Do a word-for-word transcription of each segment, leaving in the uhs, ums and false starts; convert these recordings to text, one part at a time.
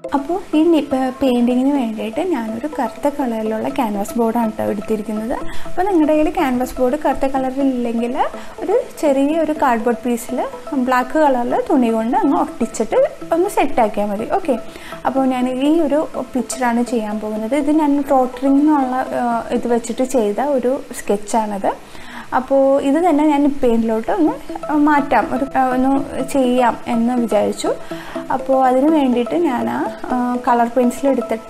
അപ്പോൾ ഈ പെയിൻറ്റിങ്ങിന് വേണ്ടിയിട്ട് ഞാനൊരു കറുത്ത കളറിലുള്ള ക്യാൻവാസ് ബോർഡാണ് കേട്ടോ എടുത്തിരിക്കുന്നത്. അപ്പോൾ നിങ്ങളുടെ കയ്യിൽ ക്യാൻവാസ് ബോർഡ് കറുത്ത കളറിലില്ലെങ്കിൽ ഒരു ചെറിയ ഒരു കാർഡ്ബോർഡ് പീസിൽ ബ്ലാക്ക് കളറിൽ തുണി കൊണ്ട് അങ്ങ് ഒട്ടിച്ചിട്ട് ഒന്ന് സെറ്റാക്കിയാൽ മതി. ഓക്കെ, അപ്പോൾ ഞാൻ ഈ ഒരു പിക്ചറാണ് ചെയ്യാൻ പോകുന്നത്. ഇത് ഞാൻ റോട്ടറിംഗ് എന്നുള്ള ഇത് വെച്ചിട്ട് ചെയ്ത ഒരു സ്കെച്ചാണിത്. അപ്പോൾ ഇത് തന്നെ ഞാൻ പെയിൻറ്റിലോട്ട് ഒന്ന് മാറ്റാം, ഒരു ഒന്ന് ചെയ്യാം എന്ന് വിചാരിച്ചു. അപ്പോൾ അതിന് വേണ്ടിയിട്ട് ഞാൻ കളർ പെൻസിലെടുത്തിട്ട്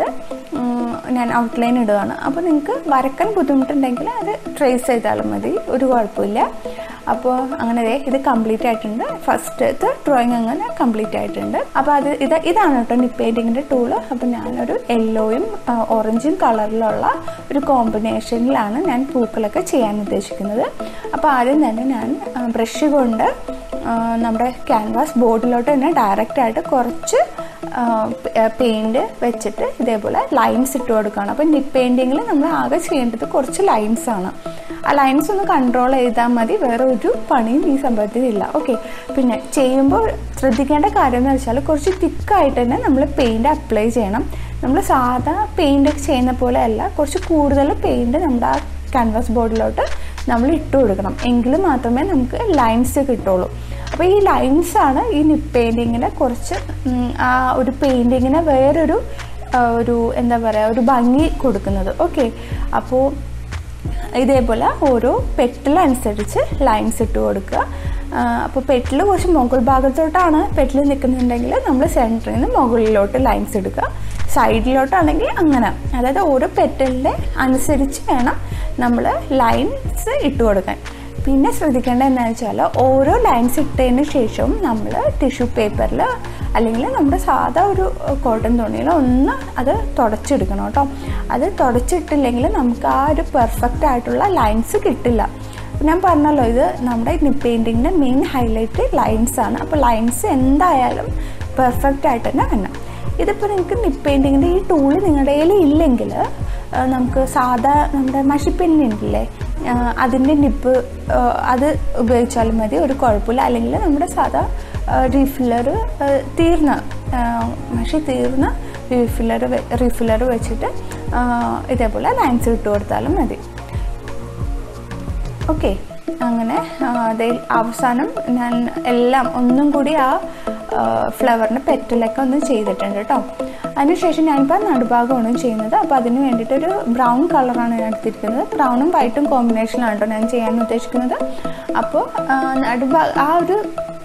ഞാൻ ഔട്ട്ലൈൻ ഇടുകയാണ്. അപ്പോൾ നിങ്ങൾക്ക് വരക്കാൻ ബുദ്ധിമുട്ടുണ്ടെങ്കിൽ അത് ട്രേസ് ചെയ്താലും മതി, ഒരു കുഴപ്പമില്ല. അപ്പോൾ അങ്ങനെ ഇത് കംപ്ലീറ്റ് ആയിട്ടുണ്ട്. ഫസ്റ്റത്തെ ഡ്രോയിങ് അങ്ങനെ കംപ്ലീറ്റ് ആയിട്ടുണ്ട്. അപ്പോൾ അത് ഇത് ഇതാണ് കേട്ടോ നിബ് പെയിൻറ്റിങ്ങിൻ്റെ ടൂള്. അപ്പോൾ ഞാനൊരു യെല്ലോയും ഓറഞ്ചും കളറിലുള്ള ഒരു കോമ്പിനേഷനിലാണ് ഞാൻ പൂക്കളൊക്കെ ചെയ്യാൻ ഉദ്ദേശിക്കുന്നത്. അപ്പോൾ ആദ്യം തന്നെ ഞാൻ ബ്രഷ് കൊണ്ട് നമ്മുടെ ക്യാൻവാസ് ബോർഡിലോട്ട് തന്നെ ഡയറക്റ്റായിട്ട് കുറച്ച് പെയിൻറ്റ് വെച്ചിട്ട് ഇതേപോലെ ലൈൻസ് ഇട്ട് കൊടുക്കുകയാണ്. അപ്പോൾ നിബ് പെയിൻറ്റിങ്ങിൽ നമ്മൾ ആകെ ചെയ്യേണ്ടത് കുറച്ച് ലൈൻസാണ്. ആ ലൈൻസ് ഒന്ന് കൺട്രോൾ ചെയ്താൽ മതി, വേറെ ഒരു പണിയും ഈ സംഭവത്തിലില്ല. ഓക്കെ, പിന്നെ ചെയ്യുമ്പോൾ ശ്രദ്ധിക്കേണ്ട കാര്യം എന്ന് വെച്ചാൽ കുറച്ച് തിക്കായിട്ട് തന്നെ നമ്മൾ പെയിൻറ്റ് അപ്ലൈ ചെയ്യണം. നമ്മൾ സാധാ പെയിൻ്റ് ചെയ്യുന്ന പോലെ അല്ല, കുറച്ച് കൂടുതൽ പെയിൻറ്റ് നമ്മുടെ ആ ക്യാൻവാസ് ബോർഡിലോട്ട് നമ്മൾ ഇട്ട് കൊടുക്കണം, എങ്കിൽ മാത്രമേ നമുക്ക് ലൈൻസ് കിട്ടുള്ളൂ. അപ്പോൾ ഈ ലൈൻസാണ് ഈ നിബ് പെയിൻറ്റിങ്ങിനെ കുറച്ച് ആ ഒരു പെയിൻറ്റിങ്ങിനെ വേറൊരു ഒരു എന്താ പറയുക ഒരു ഭംഗി കൊടുക്കുന്നത്. ഓക്കെ, അപ്പോൾ ഇതേപോലെ ഓരോ പെറ്റലനുസരിച്ച് ലൈൻസ് ഇട്ട് കൊടുക്കുക. അപ്പോൾ പെറ്റൽ കുറച്ച് മുകൾ ഭാഗത്തോട്ടാണ് പെറ്റൽ നിൽക്കുന്നുണ്ടെങ്കിൽ നമ്മൾ സെൻറ്ററിൽ നിന്ന് മുകളിലോട്ട് ലൈൻസ് എടുക്കുക, സൈഡിലോട്ടാണെങ്കിൽ അങ്ങനെ. അതായത് ഓരോ പെറ്റലിൻ്റെ അനുസരിച്ച് വേണം നമ്മൾ ലൈൻസ് ഇട്ട് കൊടുക്കാൻ. പിന്നെ ശ്രദ്ധിക്കേണ്ടത് എന്താണെന്ന് വെച്ചാൽ ഓരോ ലൈൻസ് ഇട്ടതിന് ശേഷവും നമ്മൾ ടിഷ്യൂ പേപ്പറിൽ അല്ലെങ്കിൽ നമ്മുടെ സാധാ ഒരു കോട്ടൺ തുണിയിൽ ഒന്ന് അത് തുടച്ചെടുക്കണം കേട്ടോ. അത് തുടച്ചിട്ടില്ലെങ്കിൽ നമുക്ക് ആ ഒരു പെർഫെക്റ്റ് ആയിട്ടുള്ള ലൈൻസ് കിട്ടില്ല. ഞാൻ പറഞ്ഞല്ലോ, ഇത് നമ്മുടെ നിബ് പെയിൻറ്റിങ്ങിൻ്റെ മെയിൻ ഹൈലൈറ്റ് ലൈൻസ് ആണ്. അപ്പോൾ ലൈൻസ് എന്തായാലും പെർഫെക്റ്റ് ആയിട്ട് തന്നെ വരണം. ഇതിപ്പോൾ നിങ്ങൾക്ക് നിബ് പെയിൻറ്റിങ്ങിൻ്റെ ഈ ടൂള് നിങ്ങളുടെ കയ്യിൽ ഇല്ലെങ്കിൽ നമുക്ക് സാധാ നമ്മുടെ മഷിപ്പെന്നില്ലേ അതിൻ്റെ നിബ് അത് ഉപയോഗിച്ചാലും മതി, ഒരു കുഴപ്പമില്ല. അല്ലെങ്കിൽ നമ്മുടെ സാധാ റീഫില്ലർ തീർന്ന മഷി തീർന്ന റീഫില്ലർ റീഫില്ലർ വെച്ചിട്ട് ഇതേപോലെ ലൈൻസ് ഇട്ട് കൊടുത്താലും മതി. ഓക്കെ, അങ്ങനെ അതേ അവസാനം ഞാൻ എല്ലാം ഒന്നും കൂടി ആ ഫ്ലവറിൻ്റെ പെറ്റലൊക്കെ ഒന്ന് ചെയ്തിട്ടുണ്ട് കേട്ടോ. അതിനുശേഷം ഞാനിപ്പോൾ നടുഭാഗമാണ് ചെയ്യുന്നത്. അപ്പോൾ അതിന് വേണ്ടിയിട്ടൊരു ബ്രൗൺ കളറാണ് ഞാൻ എടുത്തിരിക്കുന്നത്. ബ്രൗണും വൈറ്റും കോമ്പിനേഷനിലാണ് കേട്ടോ ഞാൻ ചെയ്യാൻ ഉദ്ദേശിക്കുന്നത്. അപ്പോൾ നടുഭാ ആ ഒരു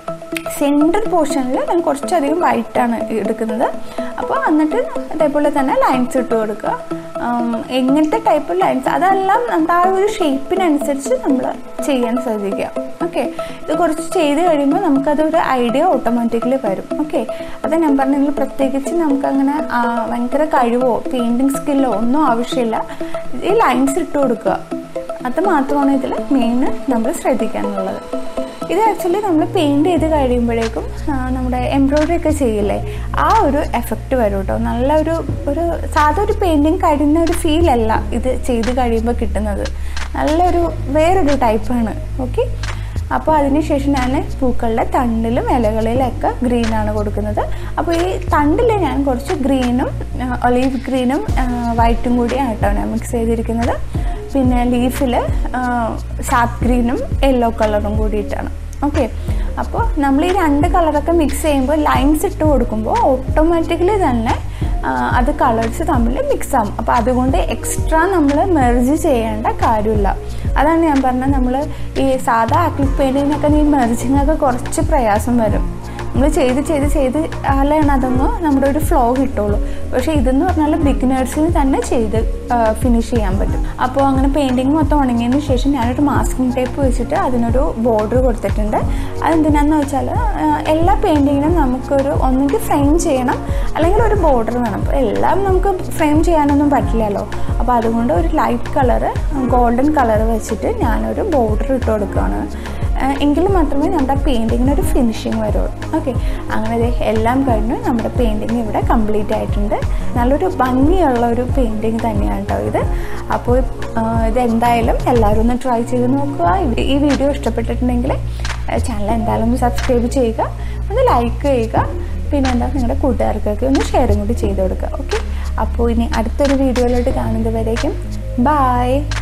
സെൻറ്റർ പോർഷനിൽ ഞാൻ കുറച്ചധികം വൈറ്റാണ് എടുക്കുന്നത്. അപ്പോൾ എന്നിട്ട് അതേപോലെ തന്നെ ലൈൻസ് ഇട്ട് കൊടുക്കുക. എങ്ങനത്തെ ടൈപ്പ് ലൈൻസ് അതെല്ലാം നമ്മുടെ ആ ഒരു ഷേപ്പിനനുസരിച്ച് നമ്മൾ ചെയ്യാൻ ശ്രദ്ധിക്കുക. ഓക്കെ, ഇത് കുറച്ച് ചെയ്ത് കഴിയുമ്പോൾ നമുക്കതൊരു ഐഡിയ ഓട്ടോമാറ്റിക്കലി വരും. ഓക്കെ, അത് ഞാൻ പറഞ്ഞെങ്കിൽ പ്രത്യേകിച്ച് നമുക്കങ്ങനെ ഭയങ്കര കഴിവോ പെയിൻറ്റിങ് സ്കില്ലോ ഒന്നും ആവശ്യമില്ല. ഈ ലൈൻസ് ഇട്ട് കൊടുക്കുക, അത് മാത്രമാണ് ഇതിൽ മെയിൻ നമ്മൾ ശ്രദ്ധിക്കാനുള്ളത്. ഇത് ആക്ച്വലി നമ്മൾ പെയിൻറ്റ് ചെയ്ത് കഴിയുമ്പോഴേക്കും നമ്മുടെ എംബ്രോയിഡറി ഒക്കെ ചെയ്യില്ലേ, ആ ഒരു എഫക്റ്റ് വരും കേട്ടോ. നല്ലൊരു ഒരു സാധാ ഒരു പെയിൻറ്റിങ് കഴിയുന്ന ഒരു ഫീലല്ല ഇത് ചെയ്ത് കഴിയുമ്പോൾ കിട്ടുന്നത്, നല്ലൊരു വേറൊരു ടൈപ്പാണ്. ഓക്കെ, അപ്പോൾ അതിനുശേഷം ഞാൻ പൂക്കളുടെ തണ്ടിലും ഇലകളിലൊക്കെ ഗ്രീനാണ് കൊടുക്കുന്നത്. അപ്പോൾ ഈ തണ്ടിൽ ഞാൻ കുറച്ച് ഗ്രീനും ഒലീവ് ഗ്രീനും വൈറ്റും കൂടിയാണ് കേട്ടോ ഞാൻ മിക്സ് ചെയ്തിരിക്കുന്നത്. പിന്നെ ലീഫിൽ സാപ്പ് ഗ്രീനും യെല്ലോ കളറും കൂടിയിട്ടാണ്. ഓക്കെ, അപ്പോൾ നമ്മൾ ഈ രണ്ട് കളറൊക്കെ മിക്സ് ചെയ്യുമ്പോൾ ലൈൻസ് ഇട്ട് കൊടുക്കുമ്പോൾ ഓട്ടോമാറ്റിക്കലി തന്നെ അത് കളേഴ്സ് തമ്മിൽ മിക്സ് ആകും. അപ്പോൾ അതുകൊണ്ട് എക്സ്ട്രാ നമ്മൾ മെർജ് ചെയ്യേണ്ട കാര്യമില്ല. അതാണ് ഞാൻ പറഞ്ഞത്, നമ്മൾ ഈ സാധാ ആക്രിലിക് പെയിൻറ്റിങ്ങിനൊക്കെ ഈ മെർജിങ്ങൊക്കെ കുറച്ച് പ്രയാസം വരും. നമ്മൾ ചെയ്ത് ചെയ്ത് ചെയ്ത് ആലാണ് അതൊന്ന് നമ്മുടെ ഒരു ഫ്ലോ കിട്ടുള്ളൂ. പക്ഷേ ഇതെന്ന് പറഞ്ഞാൽ ബിഗിനേഴ്സിന് തന്നെ ചെയ്ത് ഫിനിഷ് ചെയ്യാൻ പറ്റും. അപ്പോൾ അങ്ങനെ പെയിൻറ്റിങ് മൊത്തം ഉണങ്ങിയതിന് ശേഷം ഞാനൊരു മാസ്കിംഗ് ടേപ്പ് വെച്ചിട്ട് അതിനൊരു ബോർഡർ കൊടുത്തിട്ടുണ്ട്. അതെന്തിനാന്ന് വെച്ചാൽ എല്ലാ പെയിൻറ്റിങ്ങിനും നമുക്കൊരു ഒന്നുകിൽ ഫ്രെയിം ചെയ്യണം അല്ലെങ്കിൽ ഒരു ബോർഡർ വേണം. അപ്പോൾ എല്ലാം നമുക്ക് ഫ്രെയിം ചെയ്യാനൊന്നും പറ്റില്ലല്ലോ. അപ്പോൾ അതുകൊണ്ട് ഒരു ലൈറ്റ് കളറ് ഗോൾഡൻ കളർ വെച്ചിട്ട് ഞാനൊരു ബോർഡർ ഇട്ട് കൊടുക്കുകയാണ്. എങ്കിൽ മാത്രമേ നമ്മുടെ പെയിൻറ്റിങ്ങിനൊരു ഫിനിഷിങ് വരുള്ളൂ. ഓക്കെ, അങ്ങനെ എല്ലാം കഴിഞ്ഞു നമ്മുടെ പെയിൻറ്റിങ് ഇവിടെ കംപ്ലീറ്റ് ആയിട്ടുണ്ട്. നല്ലൊരു ഭംഗിയുള്ള ഒരു പെയിൻറ്റിങ് തന്നെയാണ് കേട്ടോ ഇത്. അപ്പോൾ ഇതെന്തായാലും എല്ലാവരും ഒന്ന് ട്രൈ ചെയ്ത് നോക്കുക. ഈ വീഡിയോ ഇഷ്ടപ്പെട്ടിട്ടുണ്ടെങ്കിൽ ചാനൽ എന്തായാലും ഒന്ന് സബ്സ്ക്രൈബ് ചെയ്യുക, ഒന്ന് ലൈക്ക് ചെയ്യുക. പിന്നെ എന്താ നിങ്ങളുടെ കൂട്ടുകാർക്കൊക്കെ ഒന്ന് ഷെയറും കൂടി ചെയ്ത് കൊടുക്കുക. ഓക്കെ, അപ്പോൾ ഇനി അടുത്തൊരു വീഡിയോയിലോട്ട് കാണുന്നത് വരേക്കും ബൈ.